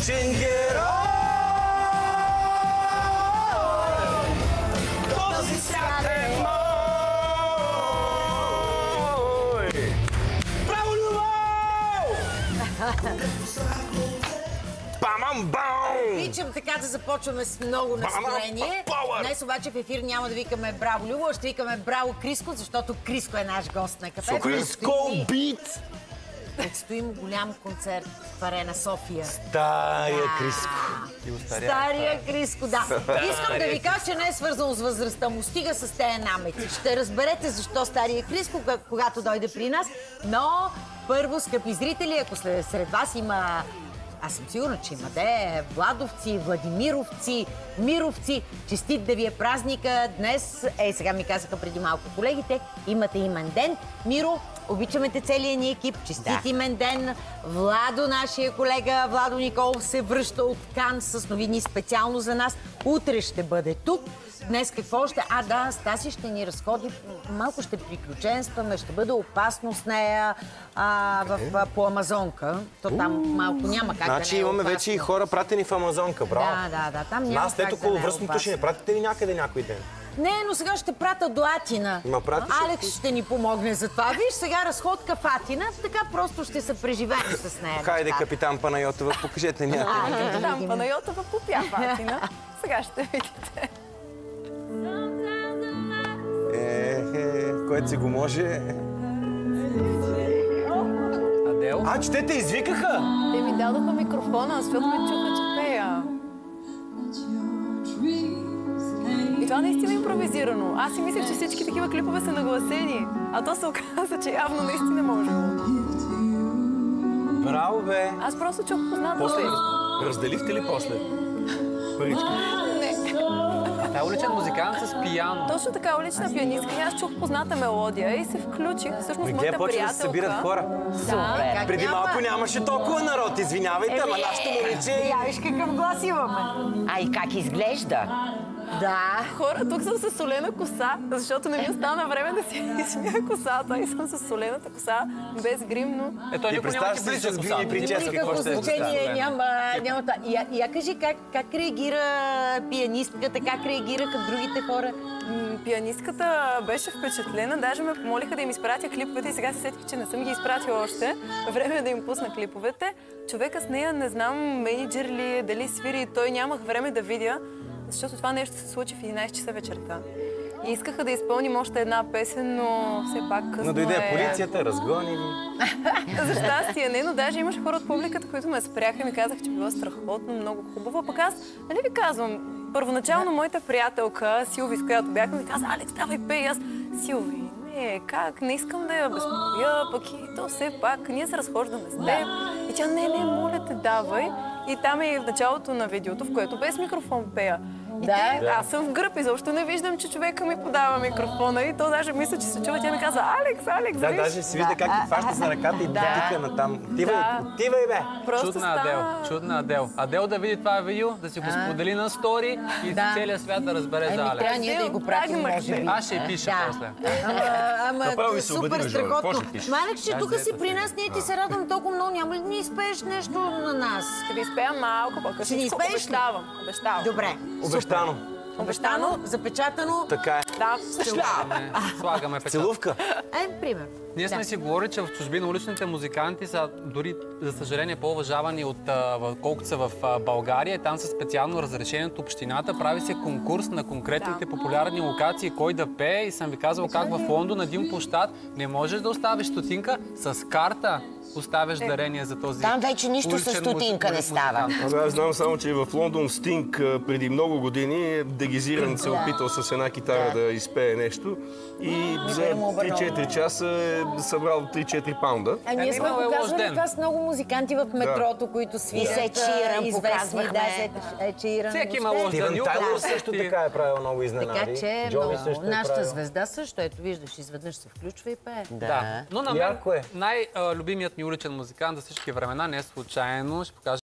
уличен герой. Този свят е мой. Браво, Любов! Бам-бам-бам! Обичам така да започваме с много настроение. Днес обаче в ефир няма да викаме Браво Любо, ще викаме Браво Криско, защото Криско е наш гост на кафе. Криско бит! Предстои му голям концерт в Арена София. Стария Криско. Стария Криско, да. Искам да ви кажа, че не е свързано с възрастта му. Стига с тези намети. Ще разберете защо Стария Криско, когато дойде при нас. Но първо, скъпи зрители, ако сред вас има... Аз съм сигурна, че има Владовци, Владимировци, Мировци. Честит да ви е празника. Днес, сега ми казаха преди малко колегите, имате имен ден. Миро, обичаме те целия ни екип. Честит имен ден. Владо, нашия колега, Владо Николов се връща от Кан с новини специално за нас. Утре ще бъде тук. Днес какво ще... Стаси ще ни разходи. Малко ще приключенстваме, ще бъде опасно с нея по Амазонка. То там малко няма как значи да не е имаме опасно. вече и хора пратени в Амазонка, браво. Да, там няма Нас как ето да не е околовръстното ще не пратите ли някъде някой ден? Не, но сега ще пратя до Атина. Алекс ще ни помогне за това. Виж, сега разходка в Атина, така просто ще се преживеем с нея. Хайде, капитан Панайотова, покажете някъде. Капитан Панайотова попя в Атина. Сега ще видите. Който си го може. Адел? Че те те извикаха? Те ми дадоха микрофона, защото ме чуха, че пея. И това наистина е импровизирано. Аз си мислех, че всички такива клипове са нагласени. А то се оказа, че явно наистина може. Браво, бе! Аз просто чух познато. После разделихте ли после? Парички. Та е уличен музикант с пияно. Точно така, улична пианистка. И аз чух позната мелодия и се включих. Всъщност моята Почва да се събират приятелка... хора. Да, Преди малко нямаше толкова народ, извинявайте, ама нашето момиче... Я виж какъв глас имаме. И как изглежда? Да. Хора, тук съм с солена коса, защото не ми остана време да си измия косата. И съм с солената коса, без грим, но... Ето, Ти никой няма представяш ти си близо с коса. грим и прическа, какво Никакво ще е? значение няма това. Я кажи как реагира пианистката, как реагираха другите хора? Пианистката беше впечатлена, даже ме помолиха да им изпратя клиповете и сега се сетих, че не съм ги изпратила още. Време е да им пусна клиповете. Човека с нея, не знам, менеджер ли е, дали свири, той нямах време да видя, защото това нещо се случи в 11 часа вечерта. И искаха да изпълним още една песен, но все пак късно Но дойде полицията, разгони ни. За щастие не, но даже имаше хора от публиката, които ме спряха и ми казаха, че било страхотно, много хубаво. Пък аз, нали ви казвам, първоначално моята приятелка, Силви, с която бяхме, ми каза: Алекс, давай пей. Аз: Силви, не, как, не искам да я безпокоя, пък и то все пак, ние се разхождаме с теб. И тя: не, моля те, давай. И там е в началото на видеото, в което без микрофон пея. Аз съм в гръб и защо не виждам, че човека ми подава микрофона и то даже мисля, че се чува. Тя ми каза: Алекс, Да, даже си вижда как ти хваща за ръката и тика натам. Отивай, бе! Чудна Адел. Адел да види това видео, да си го сподели на стори и целият свят да разбере за Алекс. Трябва ние да го пратим, може би. Аз ще я пиша после. Ама супер страхотно. Алекс, че тук си при нас, ние ти се радвам толкова много. Няма ли да ни изпееш нещо на нас? Ще ви изпея малко по-късно. Ще ни изпееш ли? Обещавам. Добре. Обещано. Обещано, запечатано. Така е. Да, Слагаме печат. Целувка. Пример. Ние сме си говорили, че в чужбина уличните музиканти са дори, за съжаление, по-уважавани колкото са в България. Там със специално разрешение от общината прави се конкурс на конкретните популярни локации, кой да пее. И съм ви казал как в Лондон на един площад не можеш да оставиш стотинка, с карта оставяш дарение за този. Там вече нищо с стотинка не става. Аз знам само, че в Лондон Стинг преди много години дегизиран се опитал с една китара да изпее нещо и за 3-4 часа е събрал 3-4 паунда. Ние сме показвали това с много музиканти в метрото, които свирят известни. Всеки има лош Стивън ден. Тайлър също така е правил много изненади. Така че Джони също е нашата правил. звезда също, ето виждаш, изведнъж се включва и пее. Да. Но на мен най-любимият ми уличен музикант за всички времена, не случайно, ще покажа